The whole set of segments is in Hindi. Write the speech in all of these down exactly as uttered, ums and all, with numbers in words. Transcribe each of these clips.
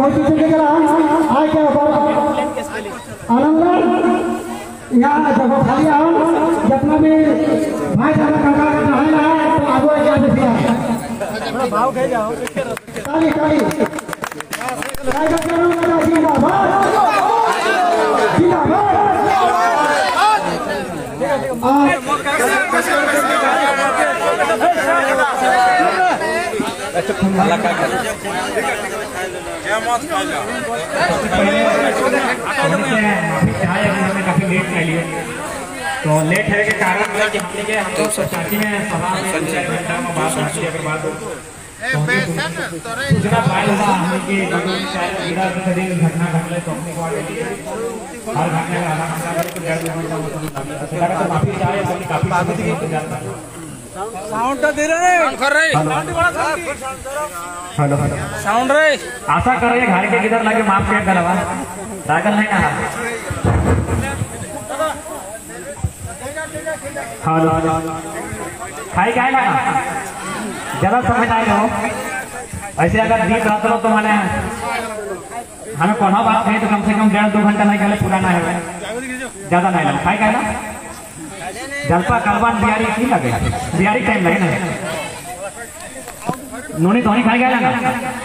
बहुत पीछे के गला आए क्या आनंद यहाँ जब खाली आओ जितना भी भाई साहब काका का है ना तो आगो क्या देखिए भाव कह जाओ ताली ताली टाइगर करो ना जिंदाबाद जिंदाबाद अल्लाह का काफी लेट कर लिए तो लेट है के कारण हम लोग सोसाइटी में सभा में घंटा में बात होती है अगर बात हो दूसरा फाइल होगा हमें कि घटना घटले तो अपने हर घटने का आधा घंटा तो डेढ़ घंटा तो काफी चाहे काफी साउंड दे रहे हेलो हेलो साउंड रे आशा कर रहे घर के किधर लगे माफ किया करवा रागल नहीं कहा हेलो खाई क्या लगा ज्यादा समझ आए हो ऐसे अगर दीप रात लो तो मैंने हमें कौन बात है तो कम से कम डेढ़ दो घंटा नहीं गले पूरा नहीं है ज्यादा नहीं लगा खाई क्या ना जलपा कलवान बिहारी की लगे बिहारी टाइम लगे ना नोनी तो नहीं खाई गया ना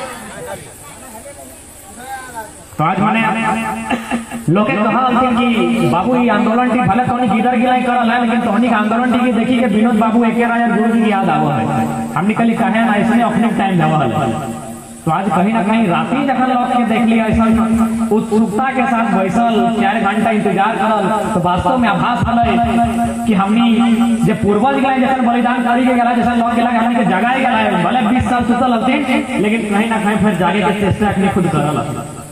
तो आज मैंने लोग कहा कि बाबू ये आंदोलन की भले तो गिदर गिलाई करल है लेकिन तोहनी आंदोलन की देखी के विनोद बाबू एक राजा गुरु जी की याद आवा है हमने कल कहे ना इसने अपने टाइम जावा तो आज कहीं ना कहीं रात ही जब लौट के देख लिया ऐसा उत्सुकता के साथ बैसल चार घंटा इंतजार करल तो वास्तव में आभास है कि हमनी जो पूर्वज गए जैसे बलिदान करी के गला जैसे लौट गया हमने के जगाए गया है भले बीस साल सुतल हथिन लेकिन कहीं ना कहीं फिर जागे के चेष्टा अपने खुद करल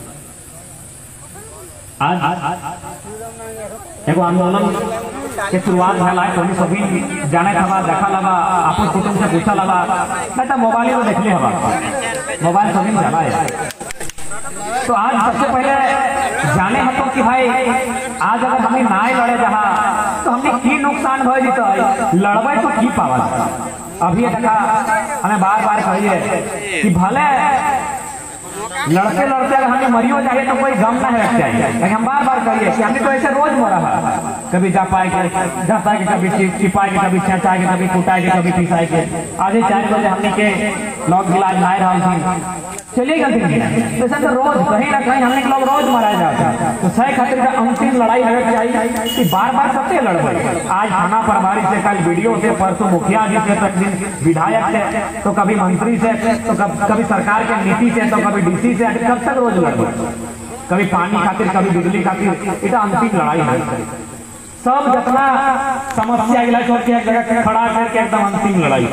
आज एगो आंदोलन के शुरुआत भला है तो सभी जाने था देखा लगा अपन कुटुंब से पूछा लगा बेटा मोबाइल में देख ले हवा मोबाइल सभी में चला है तो आज सबसे पहले जाने हम तो कि भाई आज अगर हमें नाय लड़े जहाँ तो हमने की नुकसान भय जीत लड़बे तो की पावा अभी देखा हमें बार बार कहिए कि भले लड़ते लड़ते अगर हमें मरियो जाए तो कोई गम ना है चाहिए हम बार बार कहिए कि हमने तो ऐसे रोज मरा है कभी जा पाए के जा पाए के कभी छिपाए के कभी छेचाए के कभी कुटाए के कभी पिसाए के आधे चार बजे हमने के लॉक इलाज लाए रहा थी चलिए गलती नहीं ऐसा तो रोज कहीं ना कहीं हमने लोग रोज मराए जाते हैं तो सही खातिर का अंतिम लड़ाई हमें चाहिए कि बार बार सबसे लड़बे आज थाना प्रभारी से कल वीडियो से परसों मुखिया जी से तक दिन विधायक से तो कभी मंत्री से तो कभी सरकार के नीति से तो कभी डीसी से कब तक रोज लड़बे कभी पानी खातिर कभी बिजली खातिर इतना अंतिम लड़ाई है सब जितना समस्या इलाज करके एक जगह खड़ा करके एकदम अंतिम लड़ाई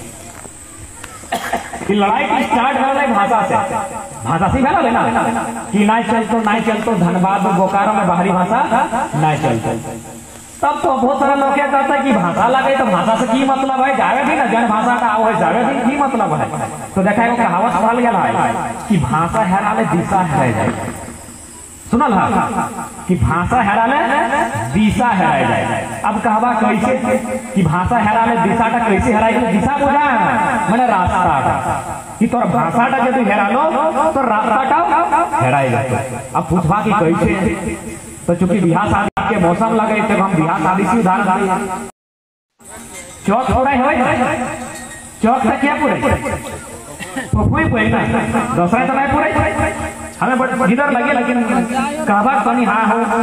कि लड़ाई की स्टार्ट हो रही भाषा से भाषा से गला लेना कि नहीं चलतो नहीं चलतो धनबाद बोकारो में बाहरी भाषा नहीं चलतो तब तो बहुत सारे लोग क्या कहते हैं कि भाषा लगे तो भाषा से की मतलब है जावे भी ना जन भाषा का आओ जावे भी की मतलब है तो देखा है कहावत सवाल गया है कि भाषा हेराले दिशा हेराई जाए सुनल है कि भाषा हेराले दिशा हेराई जाए अब कहवा कैसे कि भाषा हेराले दिशा का कैसे हेराई दिशा बुझा मैंने रास्ता कि तोर भाषा का यदि हेरा लो तो रास्ता का हेराई जाए अब पूछवा की कैसे तो चूंकि बिहार शादी के मौसम लगे तब हम बिहार शादी से उदाहरण दिए चौक पूरा हो चौक से क्या पूरे तो कोई कोई ना दूसरा तो नहीं पूरे हमें जिधर लगे लेकिन कहबा तनी हाँ हो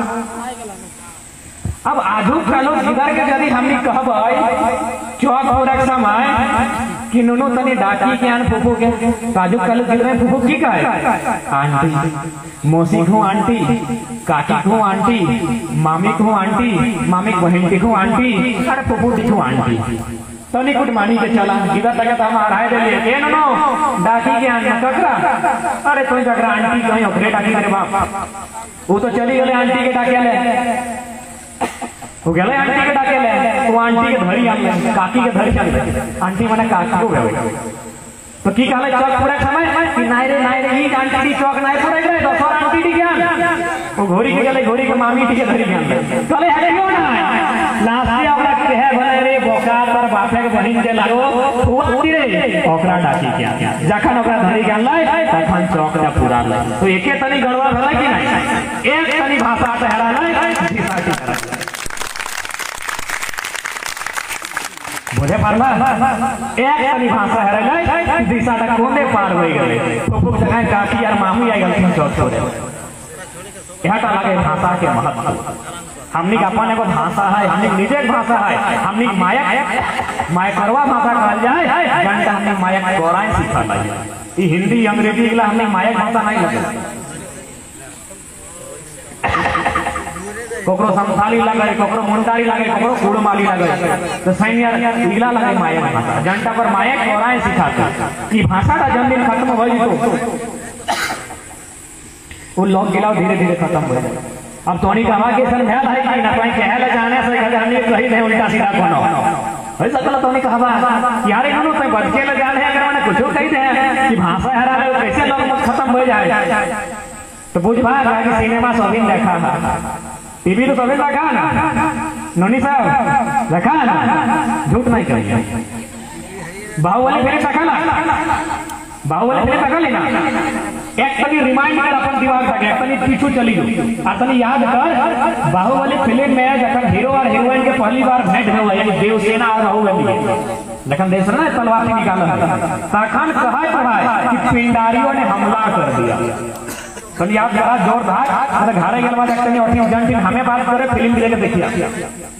अब आजू का लोग जिधर के यदि हमने कहब चौक पूरा समय कि नुनो तनी डाकी के आन फूफू के काजू का लोग जिधर फूफू की कहे आंटी मौसी को आंटी काकी को आंटी मामी को आंटी मामी बहन को आंटी अरे फूफू को आंटी तो नहीं कुछ मानी के चला इधर तक हम हराए दे लिए के नो डाकी के आंटी ककरा अरे कोई ककरा आंटी कहीं ओकरे डाकी करे बाप वो तो चली गले आंटी के डाके ले वो गले आंटी के डाके ले वो आंटी के धरी आले काकी के धरी चले आंटी माने काकी को गए तो की कहले चौक पूरा समय कि नाई रे नाई रे ई आंटी चौक नाई पूरा गए तो और आंटी दी ज्ञान वो घोड़ी के गले घोड़ी के मामी के धरी ज्ञान कहले अरे क्यों ना नास्ती ओकरा कहे भले रे बोका तर बापे के बहिन के लागो फुआती रे ओकरा डाकी क्या जखन ओकरा धरी गेलै तखन चौक जा पूरा लै तो एके तनी गड़बड़ भेलै कि नहीं एक तनी भाषा ठहरा लै दिशा की तरह बुझे पारला एक तनी भाषा हेरै दिशा तक कोने पार हो गेलै फुफुक जगह काकी और मामी आ गेलखिन चौक छोड़े यहटा लगे भाषा के महत्व हमनी अपन एगो भाषा है हमनी निजे भाषा है हमनी मायक मायकरवा भाषा कहल जाए जनता हमनी मायक गौराई सिखल है ई हिंदी अंग्रेजी वाला हमनी मायक भाषा नहीं लगे कोकरो संथाली लगे कोकरो मुंडारी लगे कोकरो कुड़माली लगे तो सैन्य इगला लगे मायक भाषा जनता पर मायक गौराई सिखाता ई भाषा का जन्म दिन खत्म हो जितो वो लोग गिलाव धीरे धीरे खत्म हो जाए अब तोनी का हवा के सन भेल है कि ना कोई कहले जाने से कहले हमने कही नहीं उल्टा सीधा कोनो है सकल तोनी का हवा यार इनो तो बचके ले जाने अगर मैंने कुछ कही दे कि भाषा हरा ले कैसे लोग खत्म हो जाए तो बुझ भा कि सिनेमा शौकीन देखा टीवी तो शौकीन देखा ना नोनी साहब देखा ना झूठ नहीं कहिए बाहुबली फिल्म देखा ना बाहुबली फिल्म देखा ली ना एक तनी रिमाइंड कर अपन दिमाग तक एक तनी पीछू चली आ तनी याद कर बाहुबली फिल्म में जखन हीरो और हीरोइन के पहली बार भेंट हुआ यानी देवसेना और बाहुबली जखन देश ना तलवार से निकाला तखन कहत भाई कि पिंडारियों ने हमला कर दिया तनी याद करा जोरदार अरे घरे गेल बाद एक तनी और जन दिन हमें बात करे फिल्म के लेके देखिए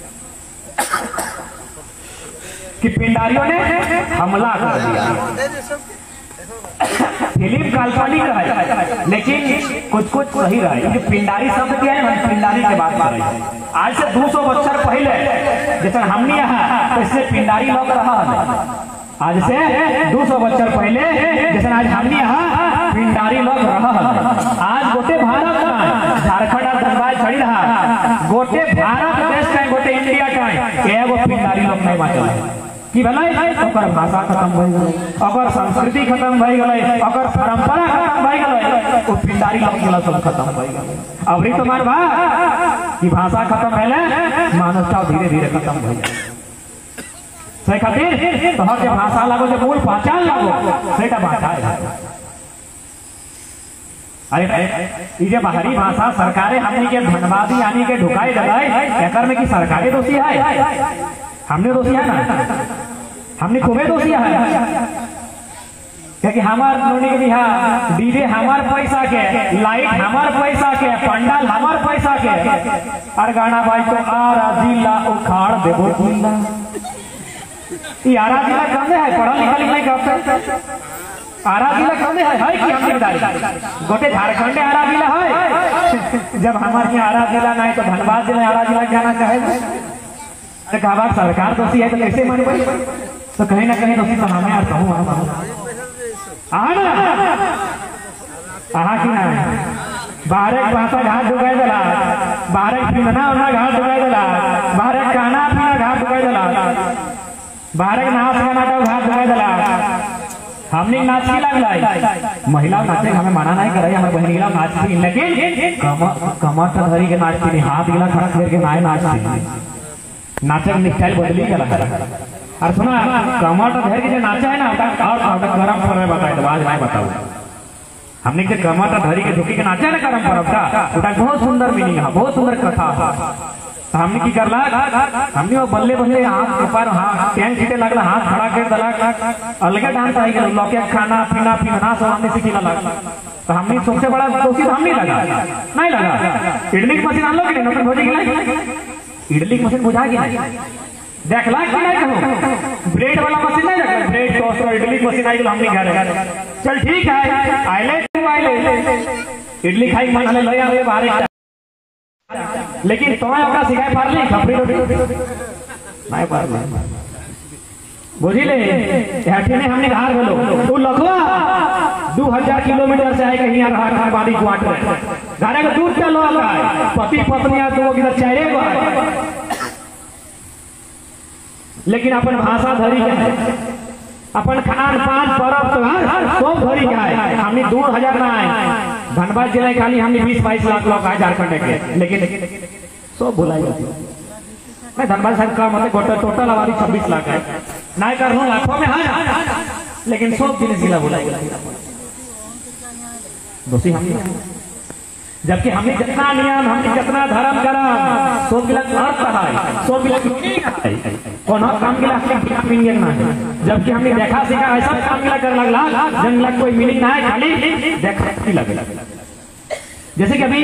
कि पिंडारियों ने हमला कर दिया फिल्म काल्पनिक है लेकिन कुछ कुछ सही रहा क्योंकि पिंडारी शब्द क्या है हम पिंडारी की बात कर रहे हैं आज से दो सौ बच्चर पहले जैसे हमने यहाँ तो इससे पिंडारी लोग रहा है आज से दो सौ बच्चर पहले जैसे आज हमने यहाँ पिंडारी लोग रहा है आज गोटे भारत का झारखंड और धनबाद छड़ी रहा गोटे भारत देश का गोटे इंडिया का एगो पिंडारी लोग नहीं बाँचल कि भलाई ओकर भाषा खत्म हो गई ओकर संस्कृति खत्म हो गई ओकर परंपरा खत्म हो गई ओ पिंडारी लोग के सब खत्म हो गई अबरी तो मार बा कि भाषा खत्म भेले मानवता धीरे धीरे खत्म हो जाए से खातिर तोहर के भाषा लागो जे मूल पहचान लागो सेटा भाषा है अरे ई जे बाहरी भाषा सरकारे हमनी के धनबादी यानी के ढुकाई दलाई एकर में की सरकारे दोषी है हमने दोषी है ना हमने खूबे दोषी है क्योंकि हमार नोनी के बिहार डीजे हमार पैसा के लाइट हमार पैसा के पंडाल हमार पैसा के और गाना भाई तो आरा जिला उखाड़ देबो जिला ई आरा जिला कमे है पढ़ा लिखा नहीं करते आरा जिला कमे है है कि हमने बताई गोटे झारखंड आरा जिला है जब हमारे यहाँ आरा जिला नहीं तो धनबाद जिला आरा जिला जाना चाहे तो कहा बात सरकार दोषी है तो कैसे मान पाई तो कहीं ना कहीं दोषी तो हमें यार कहूँ आहा की ना बाहर भाषा घाट डुबाई दिला बाहर पीना उन्ना घाट डुबाई दिला बाहर खाना पीना घाट डुबाई दिला बाहर नाच गाना घाट डुबाई दिला हमने नाच की लग महिला नाचे हमें मना नहीं करे हमारे बहन नाचती लेकिन कमर तो धरी के नाचती हाथ गिला खड़ा करके नाय नाचती नाचक स्टाइल बदली गया और सुना कमर तो धर के जो नाचा है ना और गरम पर बताए तो आज मैं बताऊँ हमने जो कमर तो धरी के झुकी के नाचा ना गरम पर का बहुत सुंदर मीनिंग है बहुत सुंदर कथा तो हमने की करला हमने वो बल्ले बल्ले हाथ ऊपर हाथ टैंक सीटे लगला हाथ खड़ा कर दला अलगे डांस आई गया लोग खाना पीना पीना सब हमने सीखी लगा तो हमने सबसे बड़ा दोषी तो हमने लगा नहीं लगा इडली की मशीन आन लो कि नहीं भोजी इडली मशीन बुझा गया देखला कि नहीं कहूं ब्रेड वाला मशीन नहीं देखा ब्रेड टोस्टर इडली मशीन आई हमने घर चल ठीक है आइले तू आइले इडली खाई मन ले ले आवे बाहर लेकिन तुम्हें अपना सिखाए पार ली खपरी रोटी नहीं पार ली बुझिले हठी ने हमने घर बोलो तू लखवा दो हजार किलोमीटर से आए कहीं रहा था बाड़ी क्वाट में घरे का दूर चलो पति पत्नी तो इधर चाहे लेकिन अपन भाषा धरी के अपन खान पान परब त्योहार सब धरी के आए हमने दो हजार ना आए धनबाद जिले खाली हमने बीस बाईस लाख लोग आए झारखंड के लेकिन सब भुलाई जाती मैं धनबाद साहब का मतलब टोटल आबादी छब्बीस लाख है, ना कर लूँ लाखों में है, लेकिन सब जिले जिला बोला दोषी हम, जबकि हमने जितना नियम, हमने जितना धर्म करम सब गिला अर्थ है, सब गिला कौन काम गिला मीनिंग ना है, जबकि हमने देखा सीखा ऐसा काम गिला कर लगला जन लग कोई मीनिंग ना है, खाली देखा ही लगे। जैसे कि अभी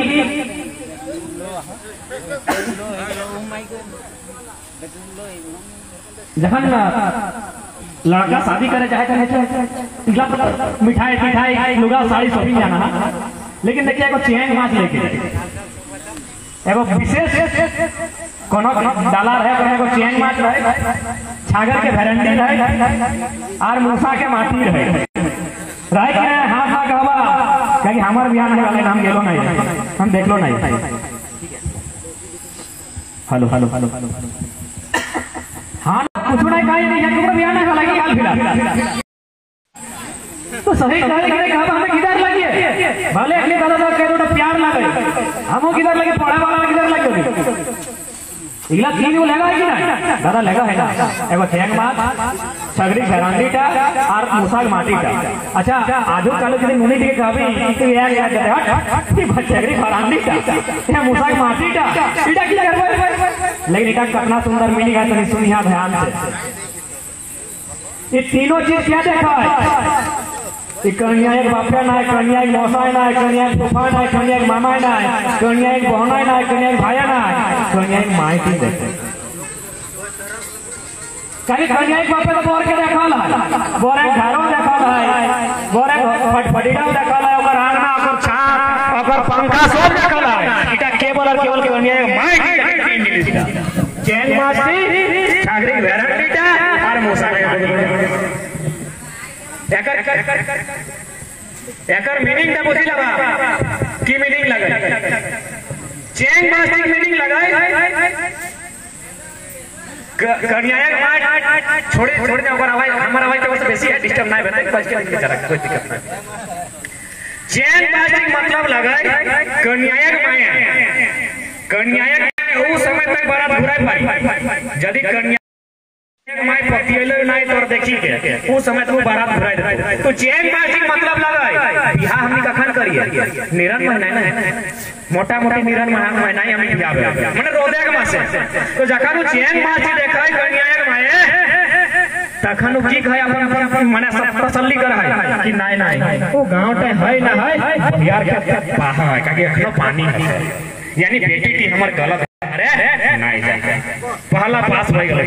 जहन लड़का शादी करे चाहे चाहे मिठाई मिठाई लुगा साड़ी शॉपिंग जाना है, लेकिन देखिए एगो चैन माछ लेके एगो विशेष कोनो डाला रहे, एगो चैन माछ रहे, छागर के भेरंडी रहे और मूसा के माटी रहे रहे कि हाँ हाँ कहवा क्योंकि हमारे बिहार में वाले नाम गेलो नहीं, हम देख लो नहीं। हेलो हेलो हेलो हाँ कुछ नहीं कहीं नहीं है, बिहार में लगी हाल फिलहाल तो सही कहे कहे हम हमें किधर लगी है, भले अपने दादा दादा कह दो प्यार लगे, हम किधर लगे पढ़ा वाला किधर लगे, इला तीन वो लगा है कि ना दादा लगा है ना, एगो ठेंग मार छगरी घरांडी टा और मूसा माटी टा। अच्छा आजू कालो के मुनि के कहबी तो यार यार हट हट छगरी घरांडी टा ये मूसा माटी टा इटा की करबो, लेकिन इटा कितना सुंदर मीनिंग है, तो सुनिया ध्यान से। ये तीनों चीज क्या देखा है, कन्या एक बापा ना है, कन्या एक मौसा ना है, कन्या एक फूफा ना है, कन्या एक मामा ना है, कन्या एक बहना ना है, कन्या एक भाया ना है, कन्या एक माई की देखते कहीं कन्या एक बापे तो बोर के देखा है, बोर एक घरों देखा है, बोर एक फटफटीटा देखा है, ओकर आंगना ओकर छाप ओकर पंखा सब देखा है, इटा केवल और केवल कन्या एक माई की इंग्लिश चैन मास्टी छागरी वेरांडीटा और मूसा एकर एकर मीनिंग त बुझी लगा की मीनिंग लगे चैन मास्टिक मीनिंग लगाए कन्यायक माट छोड़े छोड़ दे ओकर आवाज हमर आवाज तो बेसी है, डिस्टर्ब ना बने बच के नहीं चला कोई दिक्कत नहीं। चैन मास्टिक मतलब लगाए कन्यायक माया, कन्यायक वो समय तक बड़ा बुराई पाई यदि कन्या माई पतियले नहीं तो देखी के उस समय तो बारात भराई देते, तो चैन मास्टिक मतलब लगाए बियाह हमनी कखन करिए निरन महीना ना मोटा मोटी निरन महीना ही हमनी बियाह माने रोदे के मासे, तो जखन चैन मास्टिक देखाय कन्यायक माए तखन की कहे अपन अपन माने सब तसल्ली कर है कि नहीं नहीं ओ गांव टे है ना है यार के बाहा है कि एखनो पानी है, यानी बेटी की हमर गलत अरे नहीं जाए पहला पास हो गेल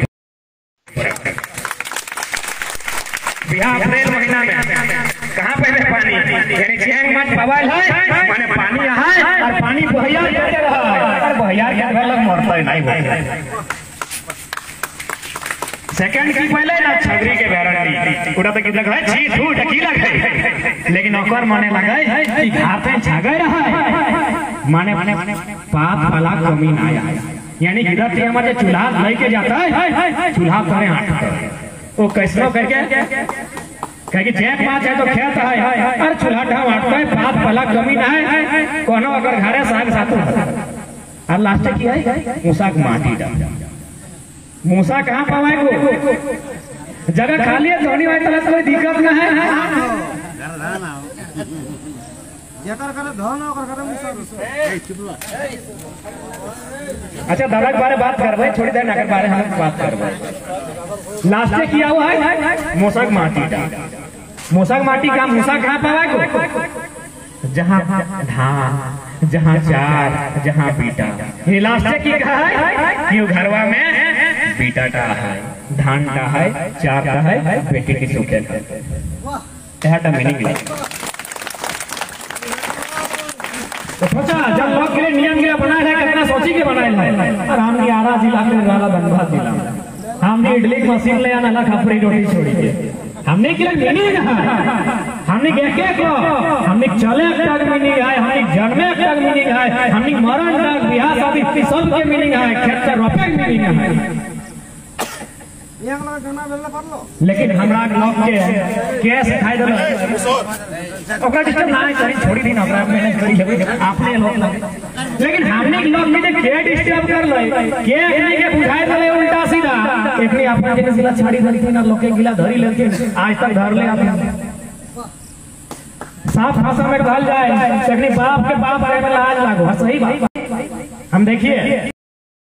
बिहार अप्रैल महीना में कहाँ पहले पानी यानी चैन माच बवाल है माने पानी है और पानी बहिया के रहा है और बहिया के भेल मरते नहीं होते। सेकंड की पहले ना छगरी के वेरांडी उड़ा तो कितना है छी धू ढकी लगे, लेकिन ओकर माने लगे कि घाटे छगे रहा है माने पाप वाला कमी ना आया, यानी गिरत से हमारे चूल्हा लेके जाता है चूल्हा करे आठ वो कैसनो करके कहे चैन माच है तो खेत है और चूल्हा ढाव आटता है पाप वाला कमी ना है, कोनो अगर घरे साग सातु और लास्ट की है मूसा के माटी डा मूसा कहाँ पावाए को जगह खाली है धोनी वाली तरह कोई दिक्कत ना है। अच्छा दादा के बारे बात करवे थोड़ी देर नगर बारे हम बात करवे। लास्ट किया हुआ है मूसा माटी का, मूसा माटी का मूसा कहाँ पावा को जहाँ धान जहाँ चार जहाँ बीटा, ये लास्ट की कहा है कि घरवा में बीटा का है धान का है चार का है बेटे की सुखे का मीनिंग। तो सोचा जब लोग के लिए नियम के बनाए है कितना सोची के बनाए है, और हम ग्यारह जिला में वाला धनबाद जिला में हमने इडली की मशीन ले आना खपरी रोटी छोड़ी के हमने के लिए मीनिंग है, हमने के को हमने चले तक मीनिंग है, हमने जन्मे तक मीनिंग है, हमने मरण तक बियाह शादी सब के मीनिंग है, खेत रोपे के मीनिंग है। लेकिन हमरा लोग के केस खाई दे ओकरा डिस्टर्ब ना करी छोड़ी दिन ओकरा मैनेज करी लेबे आपने लोग लेकिन हमने लोग के के डिस्टर्ब कर ले के एकने के बुझाए दले उल्टा सीधा एकने अपना के सिला छाड़ी धरती ना लोग के गिला धरी लेके आज तक धर ले आपने साफ भाषा में कहल जाए एकने बाप के बाप आए में लाज लागो सही बात हम देखिए